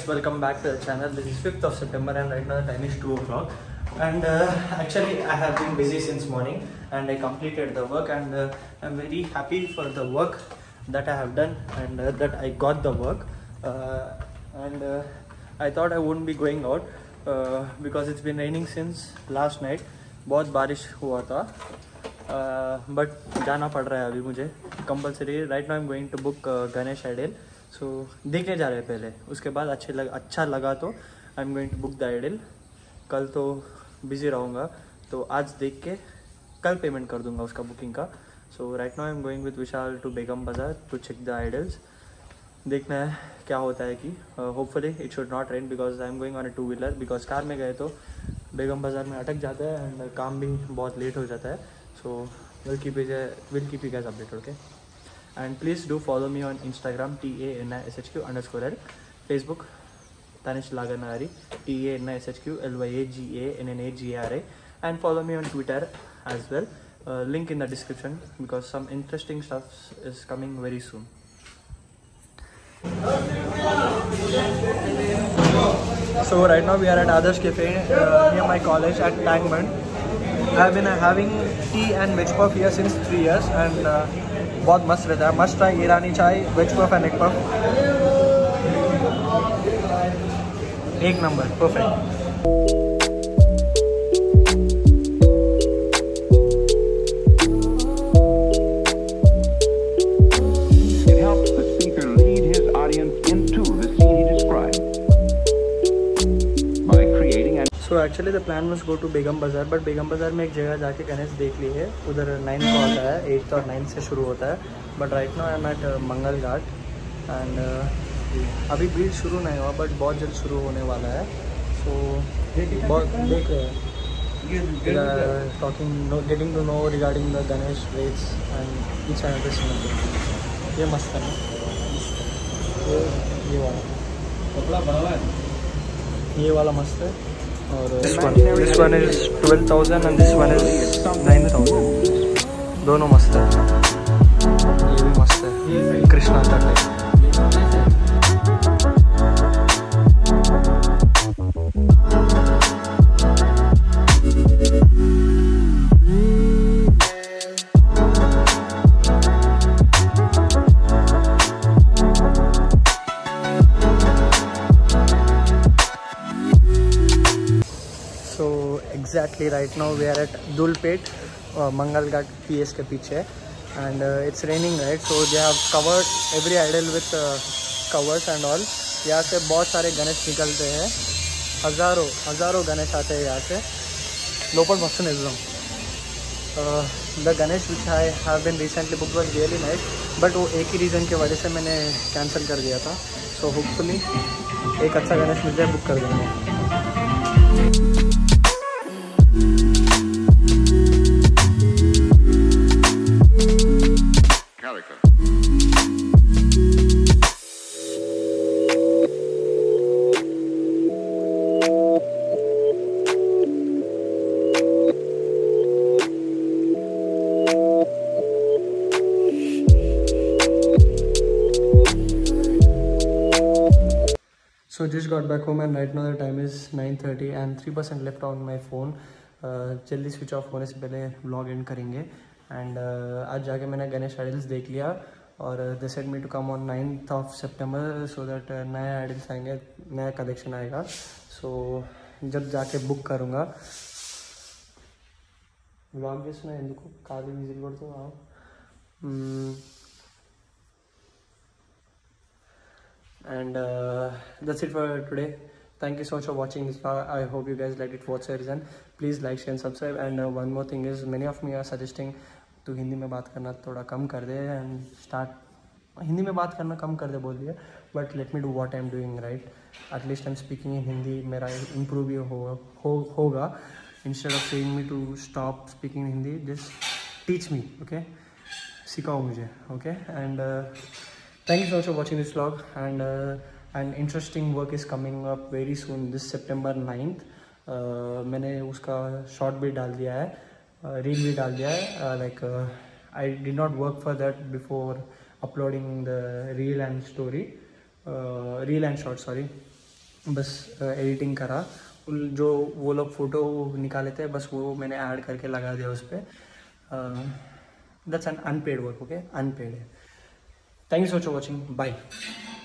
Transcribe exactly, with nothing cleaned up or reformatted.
guys, welcome back to the channel. This is fifth of September and right now the time is two o'clock. And uh, actually I have been busy since morning and I completed the work, and uh, I'm very happy for the work that I have done and uh, that I got the work. Uh, and uh, I thought I wouldn't be going out uh, because it's been raining since last night. बहुत बारिश हुआ था, but uh, जाना पड़ रहा है अभी मुझे compulsory. Right now I am going to book Ganesh idol. So देखने जा रहे हैं पहले, उसके बाद अच्छे लग अच्छा लगा तो I am going to book the idol. कल तो बिज़ी रहूँगा, तो आज देख के कल पेमेंट कर दूंगा उसका बुकिंग का. So right now I am going with Vishal to Begum Bazaar to check the idols. देखना है क्या होता है कि hopefully it should not rain because I am going on a two wheeler. Because car में गए तो बेगम बाज़ार में अटक जाता है एंड काम भी बहुत लेट हो जाता है. So will keep is will keep you guys updated. Okay, and please do follow me on Instagram T A N I S H Q underscore L, Facebook Tanish Laganari T A N I S H Q L Y A G A N N A G A R A, and follow me on Twitter as well. Uh, link in the description because some interesting stuff is coming very soon. So right now we are at Adarsh Cafe uh, near my college at Tangmand. I have been uh, having tea and veg puff here since three years and uh, बहुत मस्त रहता है. Must try Irani chai, veg puff and egg puff. एक number, perfect. It helps the speaker lead his audience into the scene he described by creating an. So actually the plan was go to Begum Bazaar, but बेगम बाज़ार में एक जगह जाके गणेश देख ली है. उधर nine को आता है, एट्थ और नाइन्थ से शुरू होता है. But right now I am at Mangal Ghat and अभी भीड़ शुरू नहीं हुआ बट बहुत जल्द शुरू होने वाला है. सो बहुत देख रहे हैं, talking getting to know regarding the Ganesh rates and each and every. ये मस्त है ना, ये ये वाला कपड़ा बड़ा है, ये वाला मस्त है. और this one this one is twelve thousand and this one is nine thousand. दोनों मस्त है. ये भी मस्त है, कृष्णा का type. Exactly right now we are at Dulpet, uh, Mangal Ghat P S के पीछे, and uh, it's raining right, so they have covered every idol with uh, covers and all. यहाँ से बहुत सारे गणेश निकलते हैं, हज़ारों हज़ारों गणेश आते हैं यहाँ से. लोपल मस्त is wrong. Uh, the Ganesh which I have been recently booked was really nice, but वो एक ही रीज़न की वजह से मैंने कैंसिल कर दिया था. So hopefully एक अच्छा गणेश मिल जाए, बुक कर देंगे. So just got back home and right now the time is nine thirty and three percent left on my phone. जल्दी स्विच ऑफ होने से पहले व्लॉग एंड करेंगे. एंड uh, आज जाके मैंने गणेश आइडल्स देख लिया और they said me to come on ninth of September so that नए आइडल्स आएंगे, नया कलेक्शन आएगा. सो so, जब जाके बुक करूँगा व्लॉग చేస్తున్నా ఎందుకు కాదు విజిల్ కొడుతున్నావు. And uh, that's it for today. Thank you so much for watching this vlog. I hope you guys liked it for what's the reason. Please like, share and subscribe. And uh, one more thing is, many of me are suggesting तो हिंदी में बात करना थोड़ा कम कर दे and start Hindi में बात करना कम कर दे बोल दिया. But let me do what I am doing right. At least I am speaking in Hindi, मेरा इम्प्रूव भी हो, हो होगा. Instead of saying me to stop speaking Hindi, just teach me. Okay, सिखाओ मुझे. Okay, and thank you so much for watching this vlog, and uh, an interesting work is coming up very soon this September ninth. uh, मैंने उसका short भी डाल दिया है, reel भी डाल दिया है. Like I did not work for that before uploading the reel and story, uh, reel and short sorry बस एडिटिंग करा, उन जो वो लोग फ़ोटो निकाले थे बस वो मैंने ऐड करके लगा दिया उस पर. That's an unpaid work, okay, unpaid है. Thank you so much for watching, bye.